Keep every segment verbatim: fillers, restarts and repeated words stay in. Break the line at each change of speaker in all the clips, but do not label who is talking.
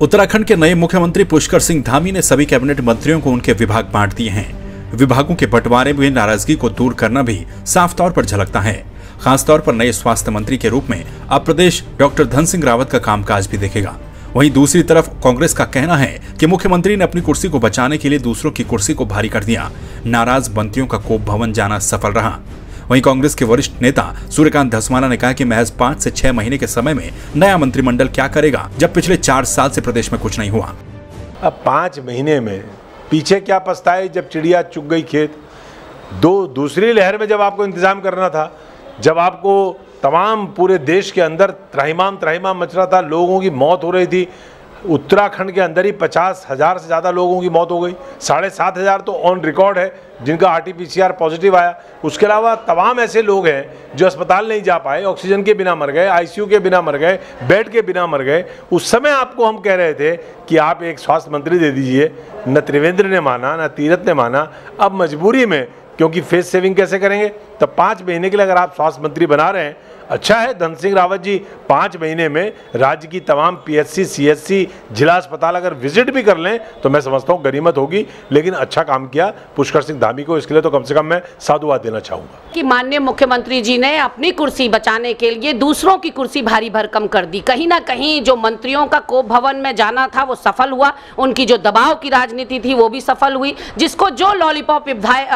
उत्तराखंड के नए मुख्यमंत्री पुष्कर सिंह धामी ने सभी कैबिनेट मंत्रियों को उनके विभाग बांट दिए हैं। विभागों के बंटवारे में नाराजगी को दूर करना भी साफ तौर पर झलकता है। खासतौर पर नए स्वास्थ्य मंत्री के रूप में अब प्रदेश डॉक्टर धन सिंह रावत का कामकाज भी देखेगा। वहीं दूसरी तरफ कांग्रेस का कहना है कि मुख्यमंत्री ने अपनी कुर्सी को बचाने के लिए दूसरों की कुर्सी को भारी कर दिया। नाराज बंतियों का कोप भवन जाना सफल रहा। वहीं कांग्रेस के वरिष्ठ नेता सूर्यकांत धस्माना ने कहा कि महज पाँच से छह महीने के समय में नया मंत्रिमंडल क्या करेगा, जब पिछले चार साल से प्रदेश में कुछ नहीं हुआ।
अब पाँच महीने में पीछे क्या पछताए जब चिड़िया चुग गई खेत। दो दूसरी लहर में जब आपको इंतजाम करना था, जब आपको तमाम पूरे देश के अंदर त्राहिमाम त्राहिमाम मच रहा था, लोगों की मौत हो रही थी। उत्तराखंड के अंदर ही पचास हजार से ज़्यादा लोगों की मौत हो गई। साढ़े सात हज़ार तो ऑन रिकॉर्ड है जिनका R T P C R positive आया। उसके अलावा तमाम ऐसे लोग हैं जो अस्पताल नहीं जा पाए, ऑक्सीजन के बिना मर गए, आई सी यू के बिना मर गए, बेड के बिना मर गए। उस समय आपको हम कह रहे थे कि आप एक स्वास्थ्य मंत्री दे दीजिए। न त्रिवेंद्र ने माना, न तीरथ ने माना। अब मजबूरी में, क्योंकि फेस सेविंग कैसे करेंगे, तो पाँच महीने के लिए अगर आप स्वास्थ्य मंत्री बना रहे हैं, अच्छा है। धन सिंह रावत जी पाँच महीने में राज्य की तमाम P H C, C H C, जिला अस्पताल अगर विजिट भी कर लें तो मैं समझता हूँ गनीमत होगी। लेकिन अच्छा काम किया पुष्कर सिंह धामी को, इसके लिए तो कम से कम मैं साधुवाद देना चाहूँगा
कि माननीय मुख्यमंत्री जी ने अपनी कुर्सी बचाने के लिए दूसरों की कुर्सी भारी भरकम कर दी। कहीं ना कहीं जो मंत्रियों का कोप भवन में जाना था वो सफल हुआ, उनकी जो दबाव की राजनीति थी वो भी सफल हुई। जिसको जो लॉलीपॉप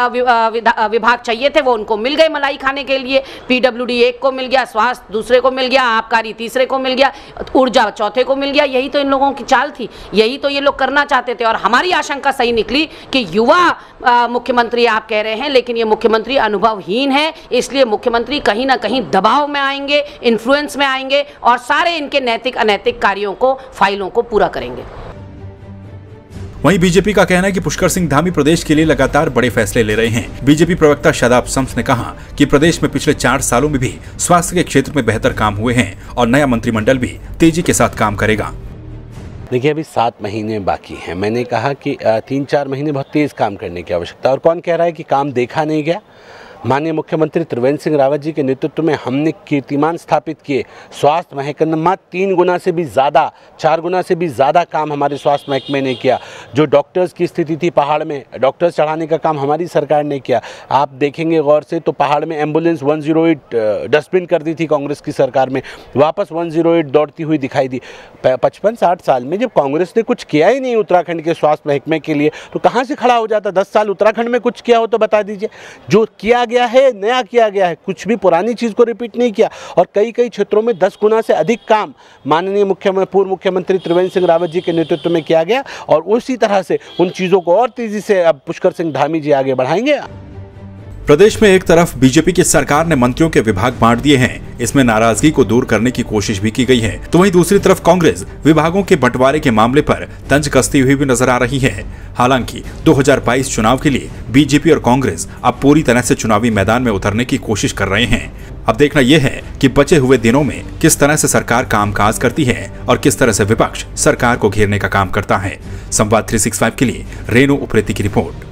विभाग चाहिए थे वो उनको मिल गए मलाई खाने के लिए। पी डब्ल्यू डी एक को मिल गया, स्वास्थ्य दूसरे को मिल गया, आबकारी तीसरे को मिल गया, ऊर्जा चौथे को मिल गया। यही तो इन लोगों की चाल थी, यही तो ये लोग करना चाहते थे। और हमारी आशंका सही निकली कि युवा मुख्यमंत्री आप कह रहे हैं, लेकिन ये मुख्यमंत्री अनुभवहीन है। इसलिए मुख्यमंत्री कहीं ना कहीं दबाव में आएंगे, इन्फ्लुएंस में आएंगे और सारे इनके नैतिक अनैतिक कार्यों को, फाइलों को पूरा करेंगे।
वहीं बीजेपी का कहना है कि पुष्कर सिंह धामी प्रदेश के लिए लगातार बड़े फैसले ले रहे हैं। बीजेपी प्रवक्ता शादाब शम्स ने कहा कि प्रदेश में पिछले चार सालों में भी स्वास्थ्य के क्षेत्र में बेहतर काम हुए हैं और नया मंत्रिमंडल भी तेजी के साथ काम करेगा।
देखिए, अभी सात महीने बाकी हैं। मैंने कहा कि तीन चार महीने बहुत तेज काम करने की आवश्यकता है। और कौन कह रहा है कि काम देखा नहीं गया? माननीय मुख्यमंत्री त्रिवेंद्र सिंह रावत जी के नेतृत्व में हमने कीर्तिमान स्थापित किए। स्वास्थ्य महकमा तीन गुना से भी ज़्यादा, चार गुना से भी ज़्यादा काम हमारे स्वास्थ्य महकमे ने किया। जो डॉक्टर्स की स्थिति थी पहाड़ में, डॉक्टर्स चढ़ाने का काम हमारी सरकार ने किया। आप देखेंगे गौर से तो पहाड़ में ambulance one zero eight dustbin कर दी थी कांग्रेस की सरकार में, वापस वन ज़ीरो एट दौड़ती हुई दिखाई दी। पचपन साठ साल में जब कांग्रेस ने कुछ किया ही नहीं उत्तराखंड के स्वास्थ्य महकमे के लिए, तो कहाँ से खड़ा हो जाता? दस साल उत्तराखंड में कुछ किया हो तो बता दीजिए। जो किया गया है नया किया गया है, कुछ भी पुरानी चीज को रिपीट नहीं किया। और कई कई क्षेत्रों में दस गुना से अधिक काम माननीय मुख्यमंत्री पूर्व मुख्यमंत्री त्रिवेंद्र सिंह रावत जी के नेतृत्व में किया गया। और उसी तरह से उन चीजों को और तेजी से अब पुष्कर सिंह धामी जी आगे बढ़ाएंगे।
प्रदेश में एक तरफ बीजेपी की सरकार ने मंत्रियों के विभाग बांट दिए हैं, इसमें नाराजगी को दूर करने की कोशिश भी की गई है, तो वहीं दूसरी तरफ कांग्रेस विभागों के बंटवारे के मामले पर तंज कसती हुई भी नजर आ रही है। हालांकि दो हज़ार बाईस चुनाव के लिए बीजेपी और कांग्रेस अब पूरी तरह से चुनावी मैदान में उतरने की कोशिश कर रहे हैं। अब देखना यह है कि बचे हुए दिनों में किस तरह से सरकार कामकाज करती है और किस तरह से विपक्ष सरकार को घेरने का काम करता है। संवाद तीन सौ पैंसठ के लिए रेणु उप्रेती की रिपोर्ट।